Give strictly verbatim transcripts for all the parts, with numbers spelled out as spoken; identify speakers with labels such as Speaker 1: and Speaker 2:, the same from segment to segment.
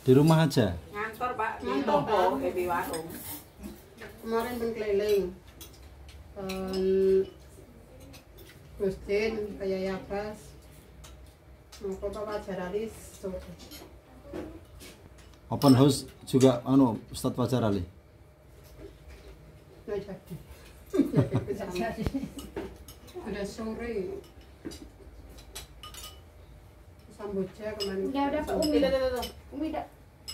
Speaker 1: Di rumah aja.
Speaker 2: Ngantor Pak, di toko, di warung.
Speaker 3: Kemarin berkeliling. Um, Gustin, kayak Yabas, mau ke Pak Jaralis,
Speaker 1: Open house juga anu Ustadz Fajar Ali.
Speaker 3: nggak jadi. Udah sore. Samboja kemarin.
Speaker 2: Udah udah Pak Umi, udah udah udah. Umi udah.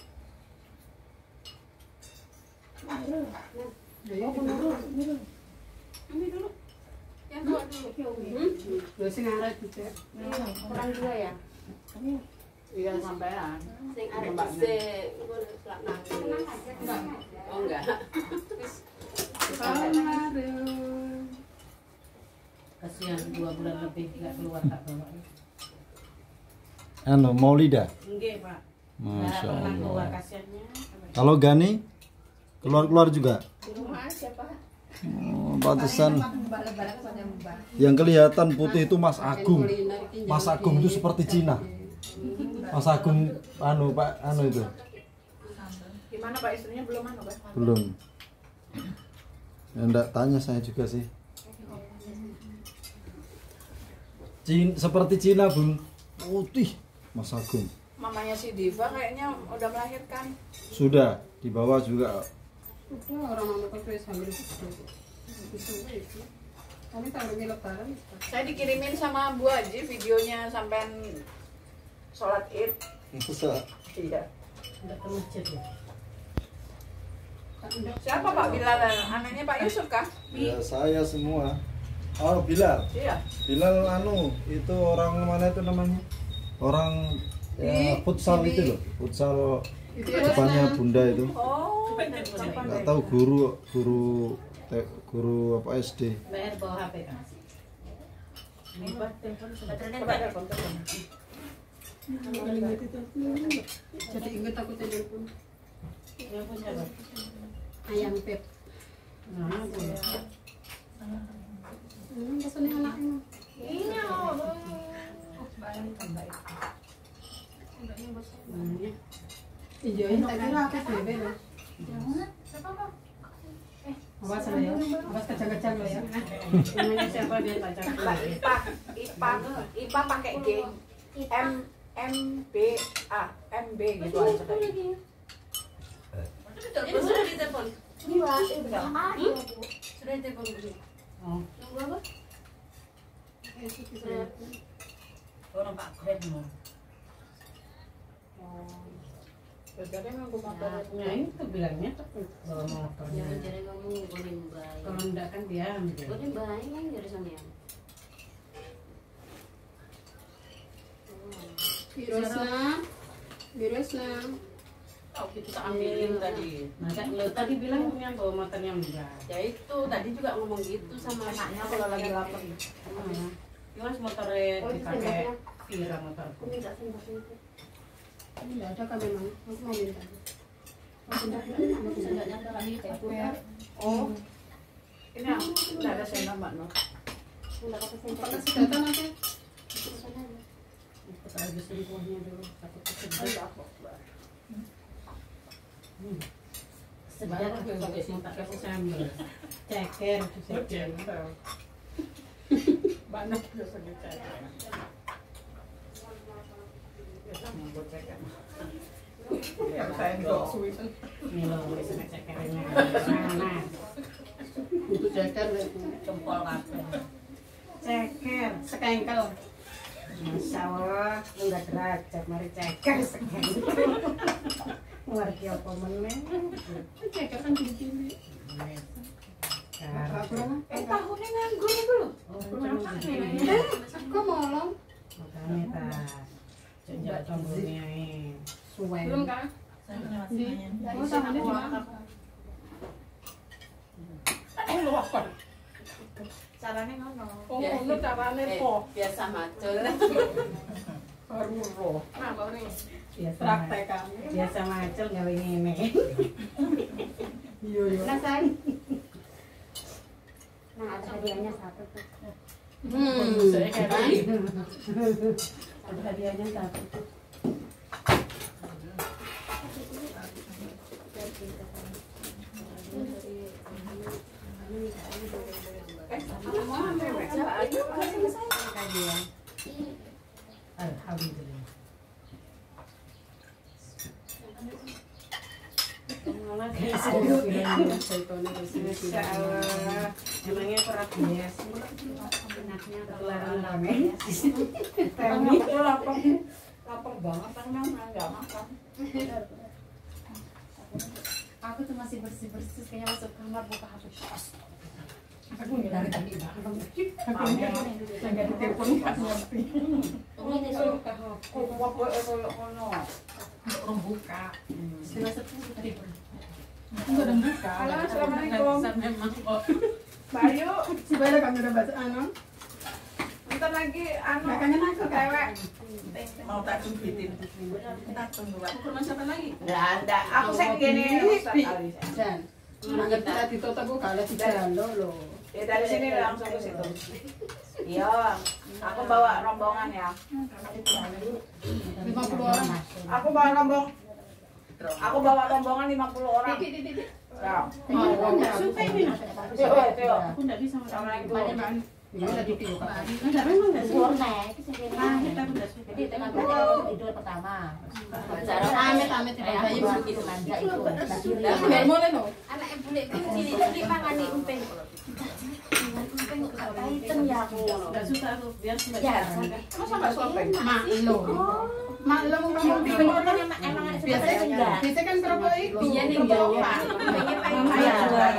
Speaker 3: Oh, dulu, dulu.
Speaker 2: Umi dulu. Yang tua dulu.
Speaker 3: Hmm? Udah sing arek juga.
Speaker 2: Orang dua ya. Iya sampean. Sing arek dhisik, ngono selak nang. Enggak. Oh enggak.
Speaker 4: Kasihan dua bulan lebih nggak keluar tak bawa.
Speaker 1: Anu Maulida.
Speaker 4: Enggak Pak.
Speaker 1: Masya
Speaker 4: Nggak pernah keluar
Speaker 1: Allah.
Speaker 4: kasihannya.
Speaker 1: Kalau Gani keluar-keluar juga.
Speaker 2: Di rumah aja Pak.
Speaker 1: Oh, pantesan. Yang kelihatan putih itu Mas Agung. Mas Agung itu seperti Cina. Mas Agung anu Pak anu itu.
Speaker 2: Gimana Pak istrinya belum anu Pak?
Speaker 1: Belum. Ya, enggak tanya saya juga sih. Cina, seperti Cina Bun. Putih Mas Agung.
Speaker 2: Mamanya si Diva kayaknya udah melahirkan.
Speaker 1: Sudah di bawah juga.
Speaker 3: Udah orang mama kerja sambil itu. Kami tahu lagi lebaran.
Speaker 2: Saya dikirimin sama Bu Haji videonya sampean sholat Id. Iya.
Speaker 4: Nggak ke masjid ya.
Speaker 2: Siapa Pak Bilal? Anaknya Pak Yusuf kah?
Speaker 1: Ya saya semua. Oh Bilal.
Speaker 2: Iya.
Speaker 1: Bilal anu itu orang mana itu namanya? Orang ya, futsal itu loh. Futsal depannya Bunda itu.
Speaker 2: Oh.
Speaker 1: Nggak tahu guru guru te- guru apa S D.
Speaker 4: Bayar bawa H P kan. Ini buat telepon
Speaker 2: Coba telepon telepon.
Speaker 3: Jadi ingat aku telepon.
Speaker 4: yang punya apa?
Speaker 3: Ayam pep.
Speaker 4: Nah, punya.
Speaker 3: Hmm, pesannya anaknya.
Speaker 2: Iya.
Speaker 4: Namanya
Speaker 3: Iya, ini tak kira aku bebe loh. Awas lah ya, awas kacang-kacang lah ya.
Speaker 4: namanya siapa biar baca.
Speaker 2: Mbak Ipa, Ipa, Ipa pakai G. M M B A, M B gitu aja tadi.
Speaker 4: Ini sudah ditelepon.
Speaker 2: Iya, eh benar.
Speaker 4: Sudah ditelepon dulu. Oh,
Speaker 2: Nunggu apa?
Speaker 4: orang Pak Grab mau.
Speaker 2: Jadi nunggu motor.
Speaker 4: Ya itu bilangnya tuh bawa motornya.
Speaker 5: Jadi kamu ngomongin bayi.
Speaker 4: Kalau enggak kan dia ambil.
Speaker 5: Ngomongin bayi kan dari sana ya.
Speaker 3: Virusnya, virusnya.
Speaker 2: Oh, kita ambilin tadi.
Speaker 4: Masa lo tadi bilang punya bawa motornya enggak.
Speaker 2: Ya itu tadi juga ngomong gitu sama anaknya kalau lagi lapar.
Speaker 4: Hmm. Gimana motornya dipakai Vira motorku.
Speaker 2: Ini enggak sih.
Speaker 3: Ini enggak ada kan memang. Aku mau minta.
Speaker 5: Seenggaknya ada lagi kayak
Speaker 2: Oh. Ini enggak ada sendok Mbak Nur.
Speaker 5: enggak pakai sendok.
Speaker 3: Pakai sedotan aja.
Speaker 4: Kita lagi selingkuhnya dulu. Takut kesedot. Hmm. Sedang aku pakai tak kasih sambal. Ceker, ceker.
Speaker 2: Banyak biasanya ceker. Biasa mau ceker. Ya saya enggak suwi.
Speaker 4: Ini loh, bisa cekernya. Nah,
Speaker 3: Untuk ceker
Speaker 4: jempol kabel.
Speaker 3: ceker, sekengkel.
Speaker 4: Masya Allah, enggak derajat, mari ceker sekengkel. Ngerti apa meneh?
Speaker 3: Ceker kan gini-gini.
Speaker 2: Eh tahunnya nganggur itu loh.
Speaker 4: Oh, cuma segini.
Speaker 3: Kok molong?
Speaker 4: Makanya tak. Sejak tombolnya ini.
Speaker 3: Suwe.
Speaker 2: Belum kan?
Speaker 3: Oh, tangannya cuma.
Speaker 2: Oh, lu apa? Caranya ngono. Oh, ngono carane kok.
Speaker 5: Biasa macul.
Speaker 2: Baru roh. Nah, baru nih.
Speaker 4: Biasa
Speaker 2: Praktekan.
Speaker 4: biasa macul gawe ngene.
Speaker 3: Iya, iya.
Speaker 5: Nah, say. Nah, ada hadiahnya satu tuh.
Speaker 3: Hmm.
Speaker 2: Saya kayak tadi.
Speaker 4: Ada hadiahnya satu.
Speaker 2: Malah
Speaker 4: Insya Allah. Emangnya kerat bias. Enaknya ketularan rame.
Speaker 2: Temi itu lapar, lapar banget karena nggak makan.
Speaker 5: Aku tuh masih bersih-bersih, kayaknya masuk kamar buka H P.
Speaker 3: Aku dari tadi malam.
Speaker 2: Nggak ditelepon nggak ngerti.
Speaker 5: Ini suruh ke H P.
Speaker 2: Kok mau kok kalau kono?
Speaker 3: Belum buka.
Speaker 5: Setengah sepuluh tadi.
Speaker 3: Aku udah buka.
Speaker 2: Halo, assalamualaikum.
Speaker 4: Memang kok.
Speaker 2: Bayu,
Speaker 3: Si Bella kan udah baca anu.
Speaker 2: bentar lagi anu
Speaker 3: Makanya aku
Speaker 2: cewek.
Speaker 4: Mau tak sumpitin. Tak tunggu. Aku ke rumah siapa lagi?
Speaker 2: Nggak ada. Aku sih gini. Ustaz Ali.
Speaker 3: Dan Mangga kita ditutup buka lah di jalan lo.
Speaker 2: Ya dari sini langsung ke situ. Iya, aku bawa rombongan ya.
Speaker 3: lima puluh orang.
Speaker 2: Aku bawa rombong. Aku bawa rombongan lima puluh orang. Ya.
Speaker 4: Suka ini.
Speaker 2: Yo, yo.
Speaker 4: Aku enggak bisa makan.
Speaker 2: Assalamualaikum.
Speaker 3: Ini udah ditiup.
Speaker 4: Enggak memang enggak suka.
Speaker 5: Naik ke sini.
Speaker 4: Ah, kita udah suka.
Speaker 5: Jadi tengah malam tidur pertama. Cara
Speaker 3: Amit-amit tidak
Speaker 5: kayak
Speaker 3: bayi
Speaker 5: aku
Speaker 3: begitu.
Speaker 5: manja itu.
Speaker 3: Nggak boleh loh.
Speaker 5: Anak ibu lek cilik cilik mangani umpeng. Umpeng kok kaitan ya aku.
Speaker 4: Enggak suka aku. Biar suka.
Speaker 5: Ya,
Speaker 2: Masa nggak suapin?
Speaker 3: Mak lo. Mak lo mau ngomong di
Speaker 5: Emang emang emang
Speaker 3: biasanya
Speaker 5: enggak.
Speaker 3: biasanya kan kerupuk itu.
Speaker 5: Iya nih,
Speaker 3: kerupuk
Speaker 5: iya.
Speaker 3: Pak.
Speaker 5: Pengen pengen
Speaker 3: Iya.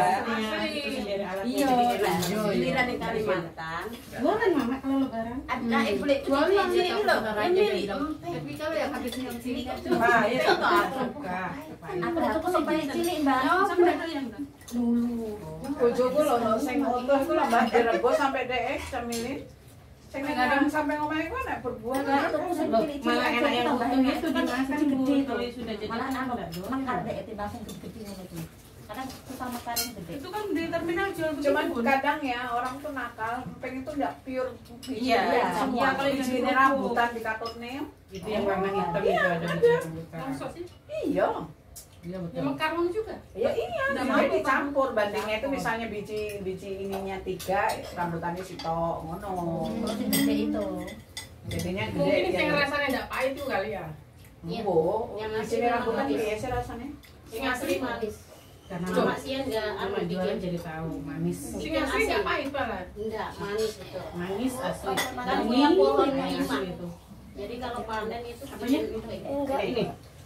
Speaker 5: Iya,
Speaker 2: Giliran di Kalimantan.
Speaker 4: Jualan mama kalau lebaran.
Speaker 5: ada ibu lek
Speaker 3: Jualan
Speaker 5: cilik
Speaker 3: gitu.
Speaker 5: loh. Ini
Speaker 3: Tapi kalau yang habis yang sini kan
Speaker 2: Ah, itu nggak suka.
Speaker 5: aku tuh kok paling cilik, Mbak.
Speaker 4: Sampai ada yang enggak.
Speaker 5: Dulu.
Speaker 2: Bojoku loh, no, sing utuh itu lah mbak direbus sampai dek cemilin. Sing ngadang sampai ngomong itu nek berbuah kan.
Speaker 4: Malah enak yang utuh itu dimasak gede kalau sudah jadi
Speaker 5: Malah
Speaker 4: enggak
Speaker 5: anak
Speaker 4: doang.
Speaker 5: mekar deh itu langsung gede-gede ngono tuh. Karena susah mekar yang gede.
Speaker 4: Itu kan di terminal jual begitu.
Speaker 2: Cuman
Speaker 4: Bun.
Speaker 2: kadang ya orang tuh nakal, peng itu nggak pure biji.
Speaker 4: Iya,
Speaker 2: ya,
Speaker 4: iya,
Speaker 2: semua
Speaker 4: kalau
Speaker 2: biji
Speaker 4: yang
Speaker 2: ini
Speaker 4: itu.
Speaker 2: rambutan di katutnya.
Speaker 4: Itu yang warna hitam
Speaker 2: Iya,
Speaker 4: itu ada
Speaker 2: ada.
Speaker 4: di buka.
Speaker 3: Langsung sih.
Speaker 2: Iya.
Speaker 3: Iya betul. Mekaron juga.
Speaker 2: Ya iya,
Speaker 3: Udah
Speaker 2: jadi
Speaker 3: mampu,
Speaker 2: dicampur bandingnya itu misalnya biji biji ininya tiga, rambutannya sitok ngono.
Speaker 5: Terus yang gede itu.
Speaker 2: Jadinya gede.
Speaker 3: Mungkin
Speaker 2: ya.
Speaker 3: yang rasanya enggak pahit juga kali ya.
Speaker 5: Iya.
Speaker 2: Bu,
Speaker 5: Yang
Speaker 2: biji
Speaker 5: asli
Speaker 2: rambutan
Speaker 5: manis.
Speaker 2: biasa rasanya.
Speaker 3: Yang asli manis.
Speaker 4: Karena
Speaker 5: Cuma
Speaker 4: mama
Speaker 5: sih enggak anu
Speaker 4: mama jualan
Speaker 5: bikin.
Speaker 4: jadi tahu manis.
Speaker 3: Sing asli enggak pahit malah.
Speaker 5: Enggak, manis betul.
Speaker 4: Manis asli.
Speaker 5: Kan
Speaker 4: Ini
Speaker 5: punya pohon
Speaker 4: yang
Speaker 5: lima.
Speaker 4: asli itu.
Speaker 5: Jadi kalau panen itu
Speaker 4: Apanya?
Speaker 5: enggak
Speaker 4: Ini.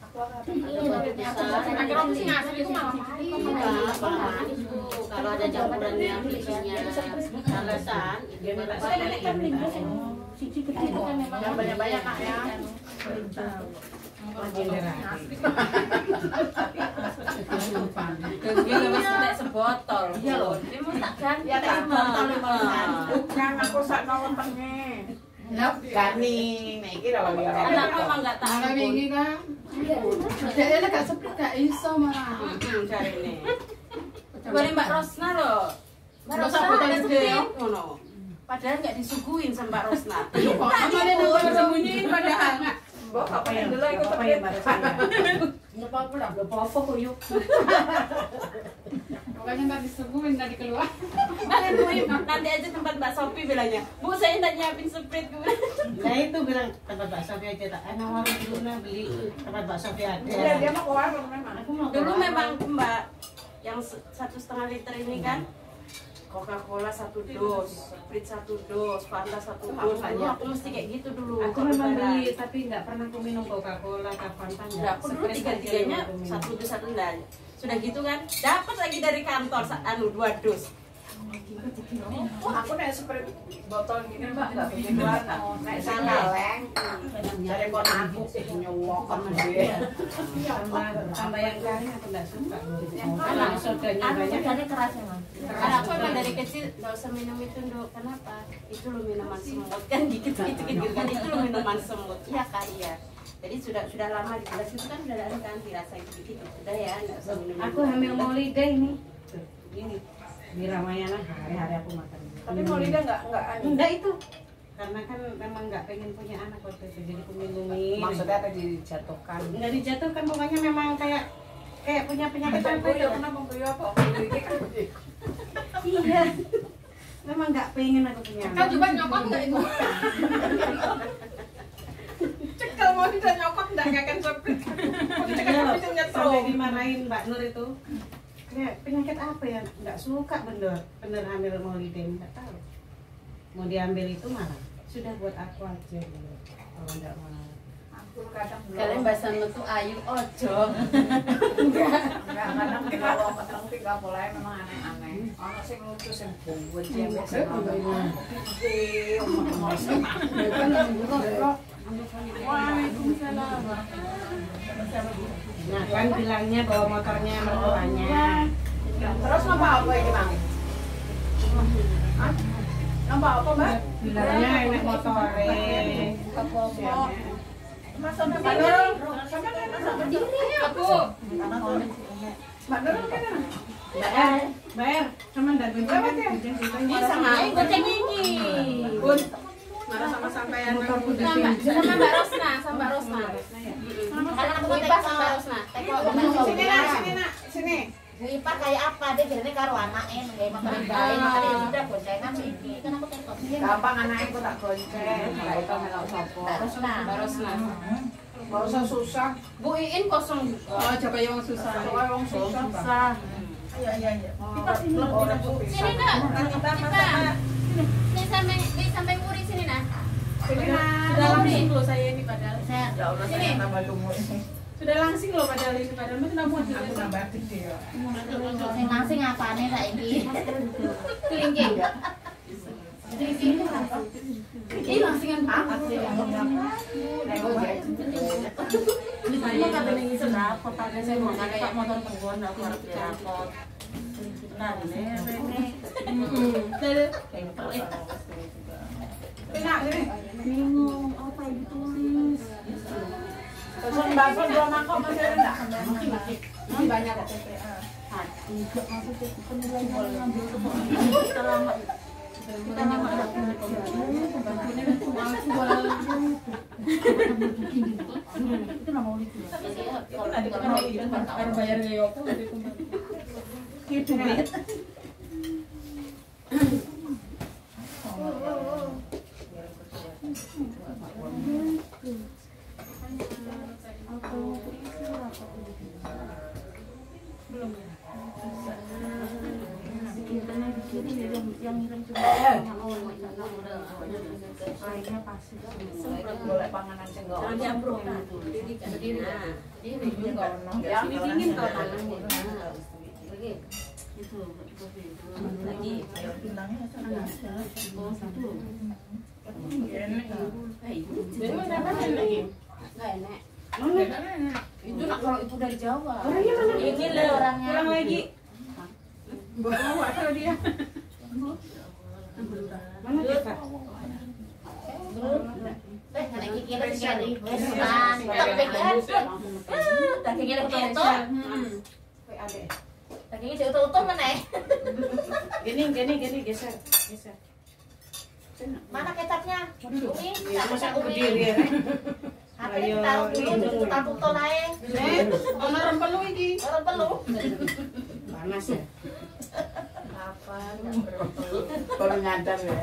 Speaker 3: Akhirnya sing asli itu malah pahit.
Speaker 5: Enggak, manis tuh. Kalau ada campurannya bijinya alasan itu
Speaker 4: Dia minta
Speaker 5: baru
Speaker 4: saya
Speaker 5: panen.
Speaker 4: kan minta.
Speaker 5: Cici kecil itu kan memang
Speaker 2: Yang banyak-banyak, Kak, ya.
Speaker 4: Generasi.
Speaker 5: Dia wis nek sebotol. Iya loh. Dia mau tak ganti
Speaker 2: Ya tak
Speaker 5: botol
Speaker 2: Bukan aku sak nongol tenge.
Speaker 3: Lah,
Speaker 2: Gani, nek iki lho ya.
Speaker 5: Anak memang enggak tahu.
Speaker 3: malah wingi kan. Jadi ada gak seprit gak iso malah.
Speaker 5: Hmm, carine. Bari Mbak Rosna loh. Mbak
Speaker 3: Rosna
Speaker 5: Rosna
Speaker 3: botol
Speaker 5: ada
Speaker 3: gede, ya?
Speaker 5: seprit ngono. Padahal enggak disuguhin sama Mbak Rosna.
Speaker 3: Kok amane nang sembunyiin padahal.
Speaker 2: Mbok apa yang dulu ikut
Speaker 4: Apa yang baru saya?
Speaker 3: Enggak apa-apa lah, enggak apa-apa kok yuk. Makanya tadi subuhin tadi keluar.
Speaker 5: Nanti aja tempat Mbak Sopi bilangnya, Bu saya tak nyiapin seprit.
Speaker 4: Nah itu bilang tempat bakso aja tak. Anak warung dulu nah beli tempat bakso ada.
Speaker 2: Iya, dia mau ke warung memang.
Speaker 4: Aku mau
Speaker 5: Dulu memang Mbak yang se- satu setengah liter ini kan Coca-Cola satu dos, Sprite satu dos, Fanta satu dos. Dulu aku mesti kayak gitu dulu.
Speaker 4: Aku memang beli tapi nggak pernah aku minum Coca-Cola kapan kan.
Speaker 5: Nah, aku dulu tiga tiganya satu dos satu dan sudah gitu kan dapat lagi dari kantor sa- anu dua dos.
Speaker 2: Aku nek sprite botol gini Mbak enggak bikin warna. Nek sangaleng. Cari kon aku nyowok sama dia.
Speaker 4: Tambah tambah yang lain aku nggak suka.
Speaker 5: Anu,
Speaker 4: Karena sodanya
Speaker 5: anu
Speaker 4: banyak.
Speaker 5: dari keras emang. Karena aku emang dari kecil nggak usah minum itu dok. Kenapa? Itu lo minuman semut kan dikit dikit gitu kan itu lo minuman semut. Iya kak iya. Jadi sudah sudah lama di kelas itu kan udah ada kan dirasa itu gitu. Sudah ya nggak usah minum.
Speaker 4: Aku hamil Maulida ini. Tuh, ini di Ramayana hari-hari aku makan.
Speaker 2: Tapi mau lidah enggak enggak anu.
Speaker 4: Enggak itu. Karena kan memang nggak pengen punya anak waktu itu jadi aku minumi.
Speaker 2: Maksudnya apa dijatuhkan?
Speaker 4: Nggak dijatuhkan pokoknya memang kayak kayak punya penyakit apa
Speaker 2: Bengkuyu,
Speaker 4: ya?
Speaker 2: kenapa bengkuyu apa? Bengkuyu ini kan
Speaker 4: Iya. Memang nggak pengen aku punya
Speaker 3: Kau
Speaker 4: anak.
Speaker 3: coba nyokot enggak itu? Cekal mau tidak nyokot enggak akan seprit. Mau dicekal tapi nyetop.
Speaker 4: sampai dimarahin Mbak Nur itu. Kayak penyakit apa ya? Nggak suka bener, bener hamil Maulidin, nggak tahu. Mau diambil itu malah sudah buat aku aja gitu. Kalau nggak mau.
Speaker 5: Kalian bahasa metu ayu ojo.
Speaker 2: Enggak, enggak kadang kalau ketemu tiga mulai memang aneh-aneh. Ono sing lucu sing bungkut ya biasa.
Speaker 5: Waalaikumsalam.
Speaker 4: Nah kan bilangnya bawa motornya mertuanya.
Speaker 2: Terus napa apa iki, Bang? Hah? Napa apa, Mbak?
Speaker 4: Bilangnya enak motore.
Speaker 2: Mas sampe Mbak Nurul, sampe kan berdiri aku. Mbak Nurul kan ana.
Speaker 4: Bayar, bayar. Cuman dari
Speaker 2: Lewat ya?
Speaker 5: Ini sama aing goceng iki.
Speaker 2: Bun. Marah sama sampean
Speaker 4: motorku di
Speaker 5: Sama
Speaker 4: sini.
Speaker 5: sama Mbak Rosna, sama Mbak Rosna. Karena aku Ipa sama Mbak Rosna. Teko
Speaker 2: Sini nak, sini nak, sini.
Speaker 6: Bu Ipa kayak apa dia jadi karo anake nggak makan bae makane ya sudah goncengan iki kan aku tekok.
Speaker 2: Gampang anake ku tak gonceng. Enggak iso melok sapa.
Speaker 6: Terus nah.
Speaker 5: Mbak Rosna.
Speaker 2: Enggak usah susah.
Speaker 5: Bu Iin kosong juga.
Speaker 3: Oh, coba yang susah.
Speaker 2: Soalnya wong susah.
Speaker 5: Susah.
Speaker 2: Iya iya iya.
Speaker 5: Kita sini. Sini nak. Kita. Sini sampai sini sampai muri sini nah.
Speaker 2: Sini nak.
Speaker 3: Sudah langsing loh saya ini padahal.
Speaker 6: Saya
Speaker 2: Ya Allah saya tambah lumut.
Speaker 3: Sudah langsing loh padahal ini padahal mesti nggak muat
Speaker 2: Aku
Speaker 3: juga.
Speaker 2: tambah gede ya.
Speaker 6: sing ngasih ngapane saiki.
Speaker 5: Kelingking. Kelingking. Ini langsingan banget sih.
Speaker 6: Saya kata ning iso rapot padahal saya mau kayak motor tenggon aku harus rapot. Nah, ini
Speaker 2: Enak sini.
Speaker 6: bingung apa yang ditulis.
Speaker 2: Pesan bakso dua mangkok masih rendah.
Speaker 3: Ini banyak kok T P A.
Speaker 6: Enggak maksudnya penilaian ngambil ke terlambat. Kita nggak ada itu nggak mau itu.
Speaker 3: Harus bayar nggak yoko gitu.
Speaker 6: Itu duit. Yang ngirim cuma lainnya pasti
Speaker 2: Boleh panganan sing enggak.
Speaker 5: Jangan diambruk nah. Berdiri kan. Berdiri. Berdiri juga.
Speaker 2: Yang
Speaker 5: Dingin kau tangannya. Lagi.
Speaker 6: itu
Speaker 5: Lagi.
Speaker 2: ayo bintangnya
Speaker 5: Oh, satu. Enggak enak. Itu nak kalau ibu dari Jawa.
Speaker 6: ini lah orangnya
Speaker 3: Pulang lagi.
Speaker 2: bawa kalau dia.
Speaker 4: Mana kita?
Speaker 6: eh nek iki lek sekali wis kan tapi kan dagingnya lek utuh
Speaker 2: Kowe adek.
Speaker 6: dagingnya jauh utuh meneh
Speaker 4: Gini, gini, gini, geser, geser.
Speaker 6: mana kecapnya umi tak
Speaker 4: Masa
Speaker 6: masak
Speaker 4: aku
Speaker 6: umi
Speaker 4: berdiri ya?
Speaker 6: hati taruh dulu dulu taruh tuh naik
Speaker 3: Eh, ono rempelu iki.
Speaker 6: orang perlu
Speaker 4: Panas ya?
Speaker 6: apa
Speaker 2: Baru nyadar ya.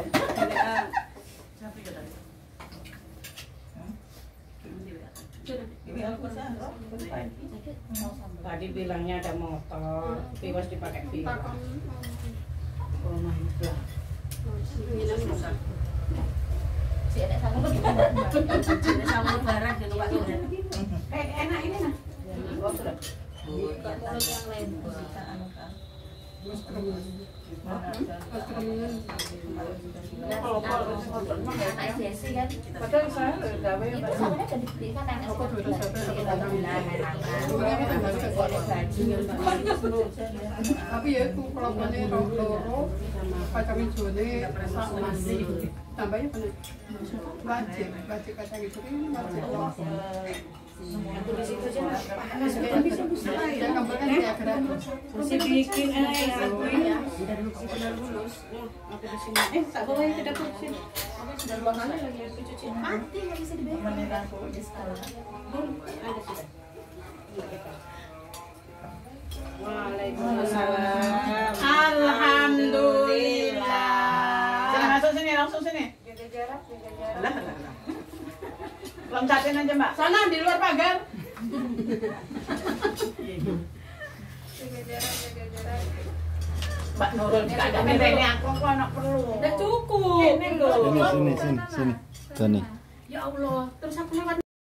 Speaker 4: Tadi bilangnya ada motor, tiwas dipakai film. Oh my god.
Speaker 6: si ada sama
Speaker 5: Ada sama lebaran jangan lupa tuh.
Speaker 2: Eh enak ini nah.
Speaker 6: oh sudah
Speaker 5: Kalau yang lain.
Speaker 2: Kalau kalau
Speaker 6: anak Jesse kan
Speaker 2: padahal saya udah gawe
Speaker 6: itu samanya udah dibelikan yang aku
Speaker 3: Tapi ya itu kelakuannya roh loro. Kacang hijaunya masih. Tambahnya penuh. Wajib, wajib kacang hijau ini wajib.
Speaker 2: aku di situ aja panas
Speaker 3: Ya gambarkan dia gratis.
Speaker 4: Masih bikin eh aku ya.
Speaker 3: Aku di sini. Eh, tak boleh ke dapur sini.
Speaker 2: sudah dua kali lagi aku cuci.
Speaker 6: mati nggak bisa dibayar
Speaker 2: Menit aku di sekolah.
Speaker 4: Ada sudah. Waalaikumsalam.
Speaker 3: Alhamdulillah.
Speaker 2: Sini masuk sini langsung sini. Jaga jarak, jaga jarak. Loncatin aja mbak.
Speaker 3: Sana di luar pagar.
Speaker 2: Mbak Nurul nggak ada merene aku kok anak perlu.
Speaker 6: Udah cukup.
Speaker 2: Ini lho.
Speaker 1: Sini sini sini sini. Sini.
Speaker 6: Ya Allah, terus aku lewat